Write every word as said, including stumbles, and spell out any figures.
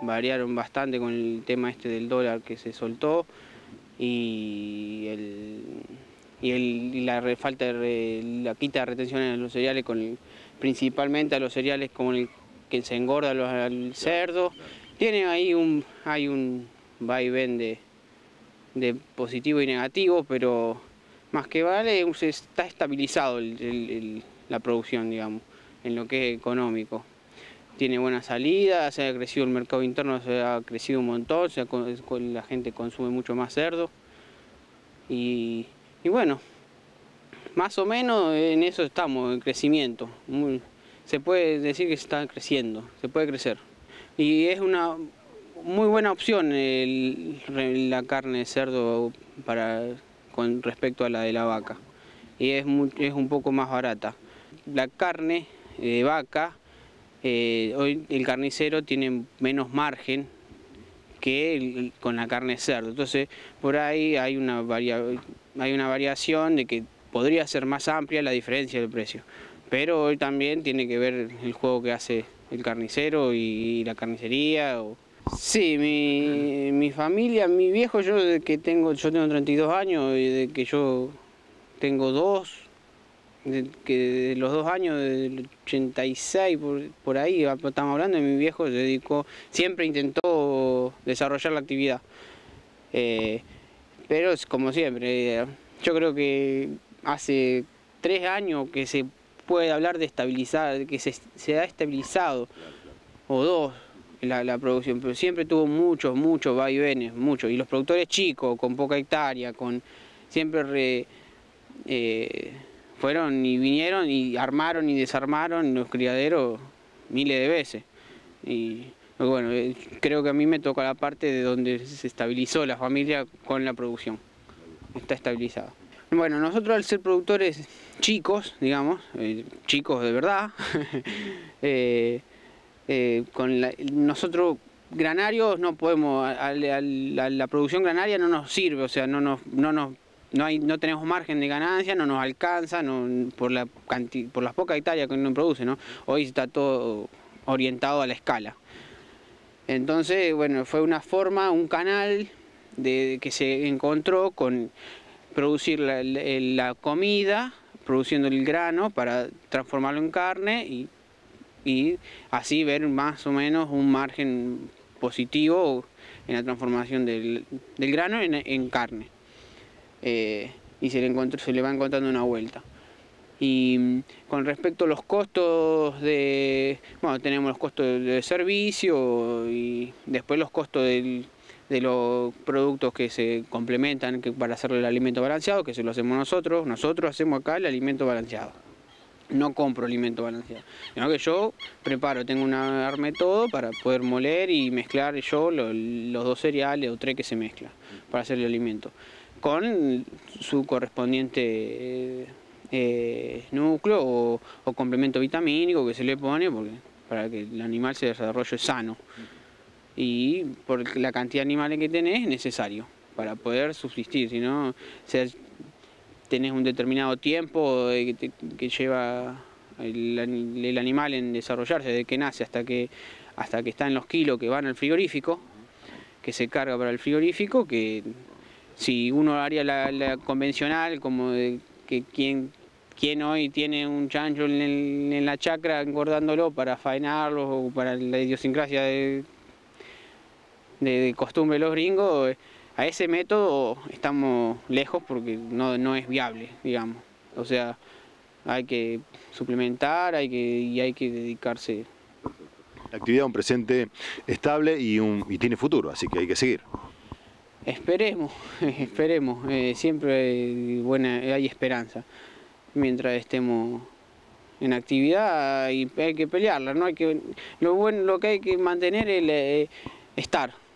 variaron bastante con el tema este del dólar que se soltó y, el, y, el, y la re, falta de re, la quita de retención en los cereales, con el, principalmente a los cereales como el que se engorda los, al cerdo. Tiene ahí un, hay un vaivén de, de positivo y negativo, pero más que vale está estabilizado el, el, el, la producción, digamos, en lo que es económico. Tiene buena salida, se ha crecido el mercado interno, se ha crecido un montón, se ha, la gente consume mucho más cerdo. Y, y bueno, más o menos en eso estamos, en crecimiento. Muy, se puede decir que se está creciendo, se puede crecer. Y es una muy buena opción el, la carne de cerdo para, con respecto a la de la vaca. Y es, muy, es un poco más barata. La carne de vaca, eh, hoy el carnicero tiene menos margen que el, con la carne de cerdo. Entonces por ahí hay una, varia, hay una variación de que podría ser más amplia la diferencia del precio. Pero hoy también tiene que ver el juego que hace el carnicero y, y la carnicería. O... Sí, mi, mi familia, mi viejo, yo de que tengo, yo tengo treinta y dos años y de que yo tengo dos, de que de los dos años del ochenta y seis por, por ahí estamos hablando, de mi viejo se dedicó, siempre intentó desarrollar la actividad. Eh, pero es como siempre, yo creo que hace tres años que se puede hablar de estabilizar, que se, se ha estabilizado, o dos, la, la producción, pero siempre tuvo muchos, muchos vaivenes, muchos, y los productores chicos, con poca hectárea, con siempre re, eh, fueron y vinieron y armaron y desarmaron los criaderos miles de veces. Y bueno, creo que a mí me toca la parte de donde se estabilizó la familia con la producción. Está estabilizada. Bueno, nosotros al ser productores chicos, digamos, eh, chicos de verdad, eh, eh, con la, nosotros granarios no podemos, a, a, a la producción granaria no nos sirve, o sea, no nos, no nos No, hay, no tenemos margen de ganancia, no nos alcanza no, por, la por las pocas hectáreas que uno produce, ¿no? Hoy está todo orientado a la escala. Entonces, bueno, fue una forma, un canal de, que se encontró con producir la, la, la comida, produciendo el grano para transformarlo en carne y, y así ver más o menos un margen positivo en la transformación del, del grano en, en carne. Eh, y se le, encontró, se le va encontrando una vuelta. Y con respecto a los costos de, bueno, tenemos los costos de servicio y después los costos del, de los productos que se complementan que para hacer el alimento balanceado, que se lo hacemos nosotros. Nosotros hacemos acá el alimento balanceado. No compro alimento balanceado, sino que yo preparo, tengo una arme todo para poder moler y mezclar yo los, los dos cereales o tres que se mezclan para hacer el alimento, con su correspondiente eh, eh, núcleo o, o complemento vitamínico que se le pone porque, para que el animal se desarrolle sano. Y por la cantidad de animales que tenés es necesario para poder subsistir, si no, tenés un determinado tiempo que, te, que lleva el, el animal en desarrollarse, desde que nace hasta que, hasta que está en los kilos que van al frigorífico, que se carga para el frigorífico, que si uno haría la, la convencional, como de que quien, quien hoy tiene un chancho en, el, en la chacra engordándolo para faenarlo o para la idiosincrasia de, de, de costumbre de los gringos, a ese método estamos lejos porque no, no es viable, digamos. O sea, hay que suplementar hay que, y hay que dedicarse. La actividad es un presente estable y, un, y tiene futuro, así que hay que seguir. Esperemos, esperemos. Eh, siempre hay, buena, hay esperanza. Mientras estemos en actividad hay, hay que pelearla, ¿no? Hay que, lo, bueno, lo que hay que mantener es eh, estar.